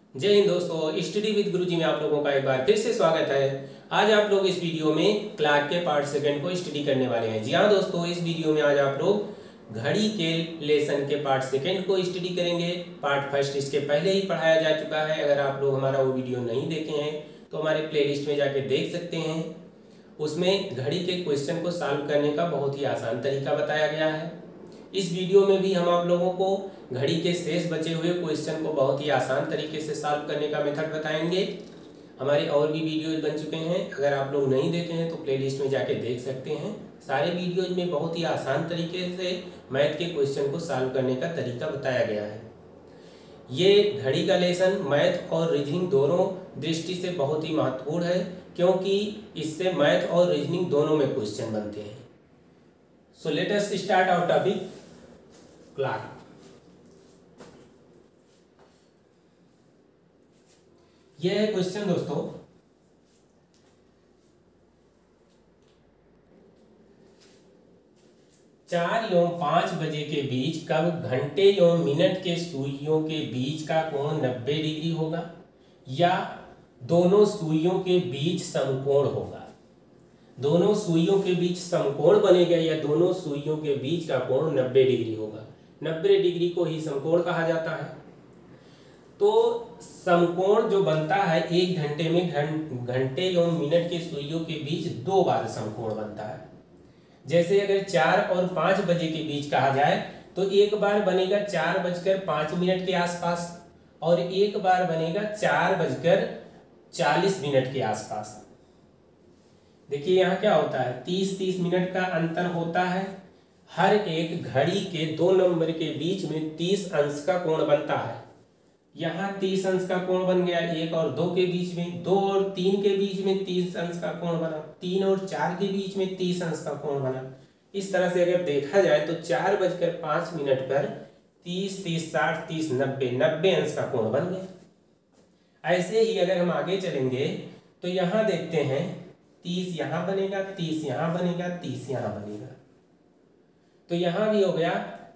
जय हिंद दोस्तों, study with गुरुजी में आप लोगों का एक बार फिर से स्वागत है। आज आप लोग इस वीडियो में क्लार्क के पार्ट सेकंड को स्टडी करने वाले हैं। जी हाँ दोस्तों, इस वीडियो में आज आप लोग घड़ी के लेसन के पार्ट सेकंड को स्टडी करेंगे। पार्ट फर्स्ट इसके पहले ही पढ़ाया जा चुका है। अगर आप लोग हमारा वो वीडियो नहीं देखे हैं तो हमारे प्लेलिस्ट में जाके देख सकते हैं। उसमें घड़ी के क्वेश्चन को सॉल्व करने का बहुत ही आसान तरीका बताया गया है। इस वीडियो में भी हम आप लोगों को घड़ी के शेष बचे हुए क्वेश्चन को बहुत ही आसान तरीके से सॉल्व करने का मेथड बताएंगे। हमारे और भी वीडियोज बन चुके हैं, अगर आप लोग नहीं देखे हैं तो प्लेलिस्ट में जाके देख सकते हैं। सारे वीडियोज में बहुत ही आसान तरीके से मैथ के क्वेश्चन को सॉल्व करने का तरीका बताया गया है। ये घड़ी का लेसन मैथ और रीजनिंग दोनों दृष्टि से बहुत ही महत्वपूर्ण है, क्योंकि इससे मैथ और रीजनिंग दोनों में क्वेश्चन बनते हैं। So let us start our topic clock. यह है क्वेश्चन दोस्तों। चार एवं 5 बजे के बीच कब घंटे एवं मिनट के सुइयों के बीच का कोण 90 डिग्री होगा या दोनों सुइयों के बीच समकोण होगा। दोनों सुइयों के बीच समकोण बनेगा या दोनों सुइयों के बीच का कोण 90 डिग्री होगा। 90 डिग्री को ही समकोण कहा जाता है। तो समकोण जो बनता है 1 घंटे में घंटे एवं मिनट के सुइयों के बीच 2 बार समकोण बनता है। जैसे अगर 4 और 5 बजे के बीच कहा जाए तो एक बार बनेगा 4:05 के आसपास और एक बार बनेगा 4:40 के आसपास। देखिए यहाँ क्या होता है, 30-30 मिनट का अंतर होता है। हर एक घड़ी के 2 नंबर के बीच में 30 अंश का कोण बनता है। यहाँ 30 अंश का कोण बन गया। 1 और 2 के बीच में, 2 और 3 के बीच में 30 अंश का कोण बना, 3 और 4 के बीच में 30 अंश का कोण बना। इस तरह से अगर देखा जाए तो 4:05 पर 30, 30, 60, 30, 90 अंश का कोण बन गया। ऐसे ही अगर हम आगे चलेंगे तो यहाँ देखते हैं 30 यहाँ बनेगा, 30 यहाँ बनेगा, 30 यहाँ बनेगा। तो यहाँ भी हो गया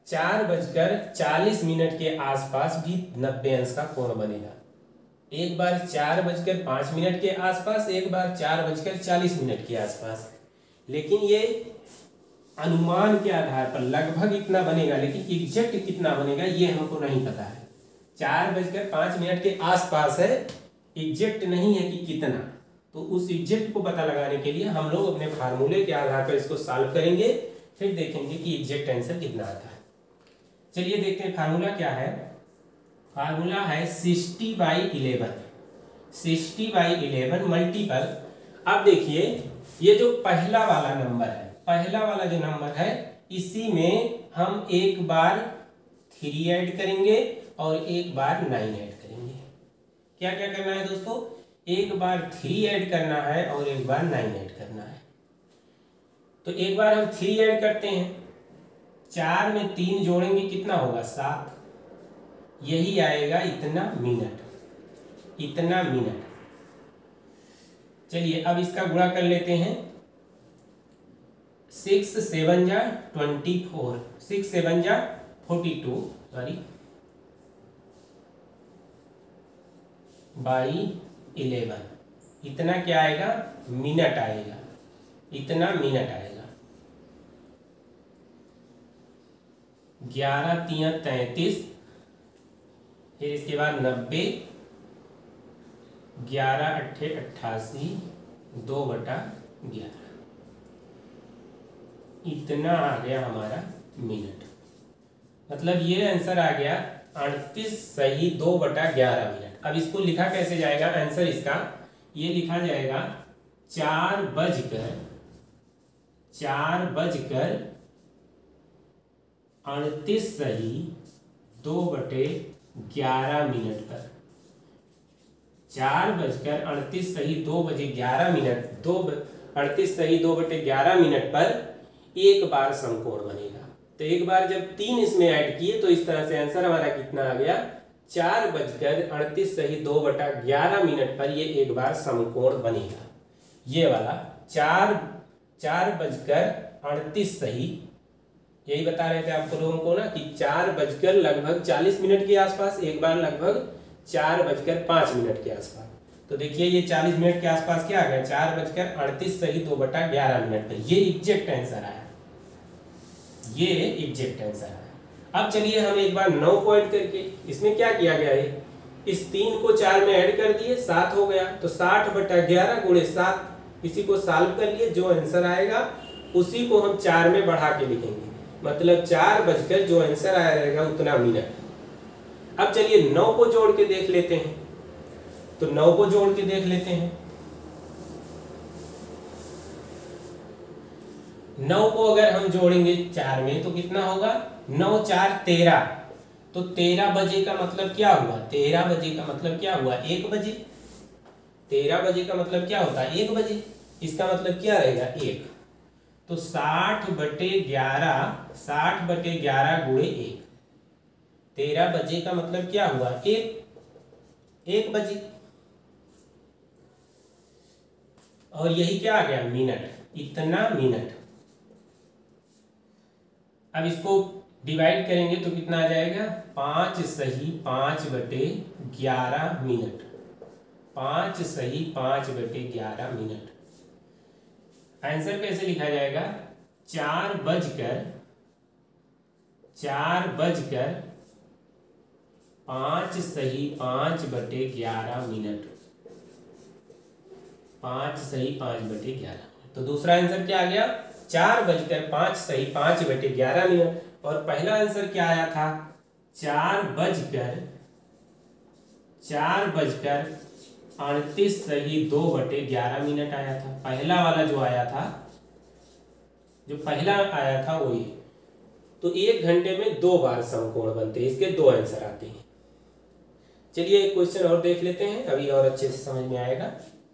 4:40 के आसपास भी 90 अंश का कोण बनेगा। एक बार 4:05 के आसपास, एक बार 4:40 के आसपास। लेकिन ये अनुमान के आधार पर लगभग इतना बनेगा, लेकिन एग्जैक्ट कितना बनेगा ये हमको नहीं पता है। 4:05 के आसपास है, एग्जैक्ट नहीं है कि कितना। तो उस एग्जैक्ट को पता लगाने के लिए हम लोग अपने फार्मूले के आधार पर इसको सॉल्व करेंगे, फिर देखेंगे कि एग्जैक्ट आंसर कितना आता है। चलिए देखते हैं फार्मूला क्या है। फार्मूला है 60/11। 60/11 मल्टीपल। अब देखिए ये जो पहला वाला नंबर है, पहला वाला जो नंबर है, इसी में हम एक बार 3 ऐड करेंगे और एक बार 9 ऐड करेंगे। क्या क्या करना है दोस्तों, एक बार 3 ऐड करना है और एक बार 9 ऐड करना है। तो एक बार हम 3 ऐड करते हैं, 4 में 3 जोड़ेंगे कितना होगा 7। यही आएगा इतना मिनट, इतना मिनट। चलिए अब इसका गुणा कर लेते हैं। 6 7 जा 24, 6 7 जा 42 बाई 11। इतना क्या आएगा, मिनट आएगा, इतना मिनट आएगा। 11 3 33, फिर इसके बाद 90, 11 8 88, 2/11। इतना आ गया हमारा मिनट। मतलब ये आंसर आ गया 38 सही 2/11 मिनट। अब इसको लिखा कैसे जाएगा आंसर इसका, ये लिखा जाएगा 4:38 सही 2/11 मिनट पर। 4:38 सही 2/11 मिनट, 38 सही 2/11 मिनट पर एक बार समकोण बनेगा। तो एक बार जब 3 इसमें ऐड किए तो इस तरह से आंसर हमारा कितना आ गया, 4:38 सही 2/11 मिनट पर ये एक बार समकोण बनेगा। ये वाला 4:38 सही, यही बता रहे थे आपको लोगों को ना कि 4 बजकर लगभग 40 मिनट के आसपास, एक बार लगभग 4:05 के आसपास। तो देखिए ये 40 मिनट के आसपास क्या आ गया, 4:38 सही 2/11 पर। ये एग्जैक्ट आंसर आया, ये एग्जैक्ट आंसर आया। अब चलिए हम एक बार 9 पॉइंट करके, इसमें क्या किया गया है, इस 3 को 4 में ऐड कर दिए, 7 हो गया। तो 60/11 गुणे 7, इसी को सॉल्व कर लिए, जो आंसर आएगा उसी को हम 4 में बढ़ा के लिखेंगे। मतलब 4 बजकर जो आंसर आएगा उतना मिनट। अब चलिए 9 को जोड़ के देख लेते हैं। तो 9 को जोड़ के देख लेते हैं। 9 को अगर हम जोड़ेंगे 4 में तो कितना होगा, 9 4 13। तो 13 बजे का मतलब क्या हुआ, 13 बजे का मतलब क्या हुआ, 1 बजे। 13 बजे का मतलब क्या होता है, 1 बजे। इसका मतलब क्या रहेगा, 1। तो 60/11, 60/11 गुणे 1। 13 बजे का मतलब क्या हुआ, 1 बजे। और यही क्या आ गया, मिनट, इतना मिनट। अब इसको डिवाइड करेंगे तो कितना आ जाएगा, 5 सही 5/11 मिनट। 5 सही 5/11 मिनट। आंसर कैसे लिखा जाएगा, 4 बजकर 5 सही 5/11 मिनट। 5 सही 5/11। तो दूसरा आंसर क्या आ गया, 4 बजकर 5 सही 5/11 मिनट। और पहला आंसर क्या आया था, 4 बजकर 38 सही 2/11 मिनट आया था। पहला वाला जो आया था, जो पहला आया था वो ये। तो 1 घंटे में 2 बार समकोण बनते हैं, इसके 2 आंसर आते हैं। चलिए एक क्वेश्चन और देख लेते हैं, अभी और अच्छे से समझ में आएगा।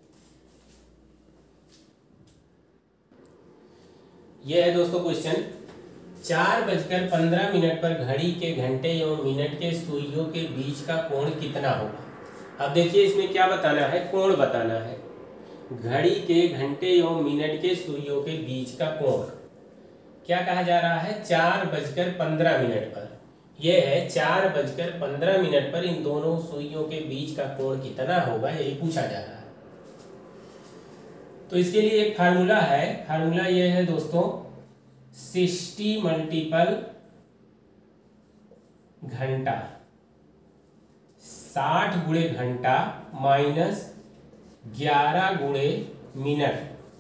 यह है दोस्तों क्वेश्चन, 4:15 पर घड़ी के घंटे एवं मिनट के सुइयों के बीच का कोण कितना होगा। अब देखिए इसमें क्या बताना है, कोण बताना है। घड़ी के घंटे एवं मिनट के सुइयों के बीच का कोण क्या कहा जा रहा है, 4:15 पर। यह है 4:15 पर इन दोनों सुइयों के बीच का कोण कितना होगा, यही पूछा जा रहा है। तो इसके लिए एक फार्मूला है, फार्मूला यह है दोस्तों, 60 मल्टीपल घंटा, 60 गुणे घंटा माइनस 11 गुणे मिनट,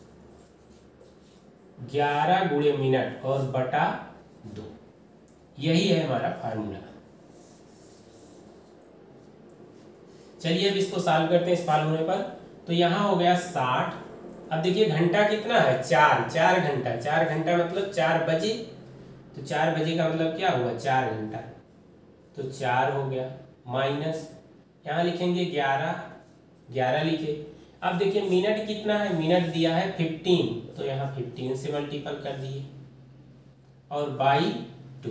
11 गुणे मिनट और बटा 2। यही है हमारा फार्मूला। चलिए अब इसको सॉल्व करते हैं इस फार्मूले पर। तो यहां हो गया 60। अब देखिए घंटा कितना है, 4 घंटा। 4 घंटा मतलब 4 बजे। तो 4 बजे का मतलब क्या हुआ, 4 घंटा। तो 4 हो गया माइनस, यहाँ लिखेंगे 11 लिखे। अब देखिए मिनट कितना है, मिनट दिया है 15, तो यहाँ 15 से मल्टीपल कर दिए और बाई 2।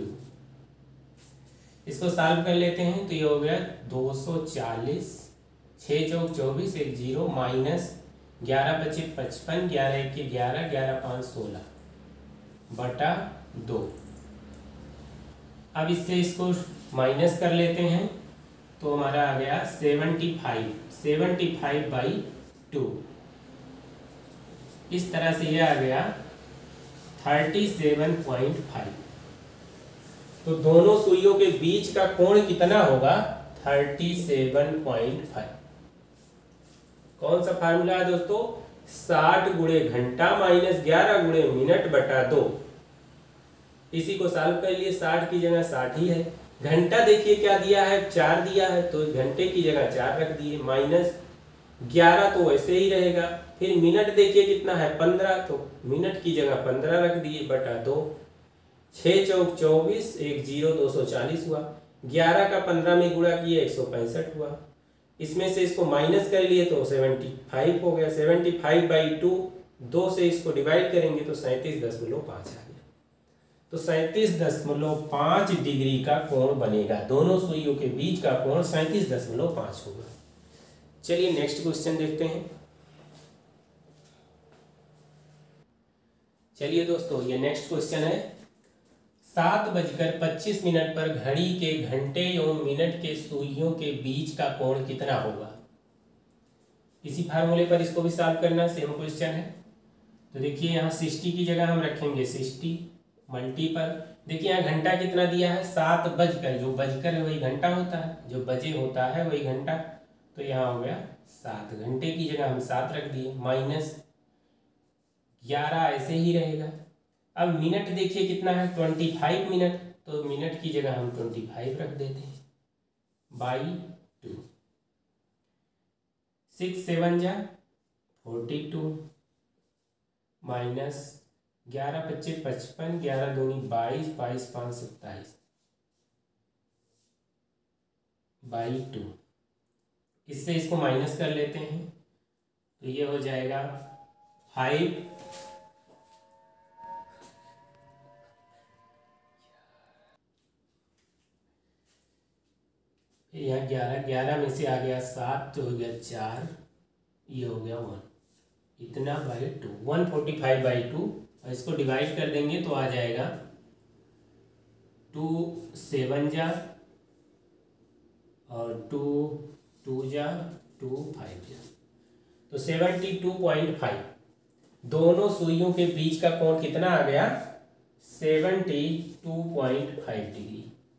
इसको सॉल्व कर लेते हैं। तो ये हो गया 240, 6 चौक 24, 1 0 माइनस 11 बचे 55, 11 1 11, 11 5 16 बटा 2। अब इससे इसको माइनस कर लेते हैं तो हमारा आ गया 75/2। इस तरह से ये आ गया 37.5। तो दोनों सुइयों के बीच का कोण कितना होगा, 37.5। कौन सा फार्मूला है दोस्तों, 60 गुणे घंटा माइनस 11 गुणे मिनट बटा 2। इसी को सॉल्व कर लिए, 60 की जगह 60 ही है। घंटा देखिए क्या दिया है, 4 दिया है, तो घंटे की जगह 4 रख दिए, माइनस 11 तो वैसे ही रहेगा। फिर मिनट देखिए कितना है, 15, तो मिनट की जगह 15 रख दिए बटा 2। 6 चौक 24, 1 0 240 हुआ। 11 का 15 में गुणा किए 165 हुआ। इसमें से इसको माइनस कर लिए तो 75 हो गया। 75/2, 2 से इसको डिवाइड करेंगे तो 37.5 आ गया। तो 37.5 डिग्री का कोण बनेगा। दोनों सुइयों के बीच का कोण 37.5 होगा। चलिए नेक्स्ट क्वेश्चन देखते हैं। चलिए दोस्तों ये नेक्स्ट क्वेश्चन है, 7:25 पर घड़ी के घंटे एवं मिनट के सुइयों के बीच का कोण कितना होगा। इसी फार्मूले पर इसको भी सॉल्व करना, सेम क्वेश्चन है। तो देखिए यहाँ 60 की जगह हम रखेंगे 60 मल्टीपल, देखिए यहाँ घंटा कितना दिया है 7 बजकर, जो बजकर है वही घंटा होता है, जो बजे होता है वही घंटा, तो यहाँ हो गया 7, घंटे की जगह हम 7 रख दिए, माइनस 11 ऐसे ही रहेगा। अब मिनट देखिए कितना है 25 मिनट, तो मिनट की जगह हम 25 रख देते हैं बाई 2। 6 7 जा 42 माइनस 11 25 55, 11 दूनी 22, 22 5 27 बाई 2। इससे इसको माइनस कर लेते हैं, तो ये हो जाएगा 5 यहाँ 11 में से आ गया 7, तो हो गया 4, ये हो गया 1, इतना बाई 2, 145 बाई 2, और इसको डिवाइड कर देंगे तो आ जाएगा 2 7 जा और 2 2 जा 2 5 जा, तो 72.5। दोनों सुइयों के बीच का कोण कितना आ गया 72.5 डिग्री।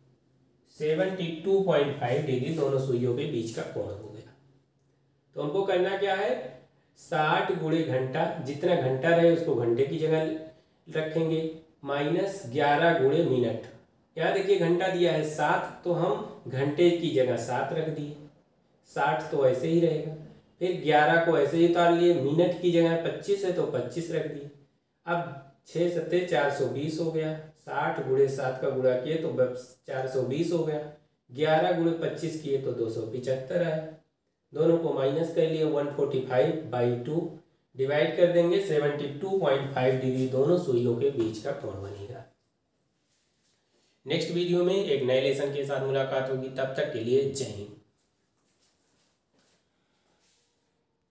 72.5 डिग्री दोनों सुइयों के बीच का कोण हो गया। तो हमको करना क्या है, 60 गुणे घंटा, जितना घंटा रहे उसको घंटे की जगह रखेंगे, माइनस 11 गुणे मिनट। यहाँ देखिए घंटा दिया है 7, तो हम घंटे की जगह 7 रख दिए, 60 तो ऐसे ही रहेगा। फिर 11 को ऐसे ही उतार लिए, मिनट की जगह 25 है तो 25 रख दिए। अब 6 7 420 हो गया, 60 गुणे 7 का गुणा किए तो 420 हो गया, 11 गुणे 25 किए तो 275 आया। दोनों को माइनस कर लिए, 145 बाई 2 डिवाइड कर देंगे, 72.5 डिग्री दोनों सुइयों के बीच का कोण बनेगा। नेक्स्ट वीडियो में एक नए लेसन के साथ मुलाकात होगी, तब तक के लिए जय हिंद।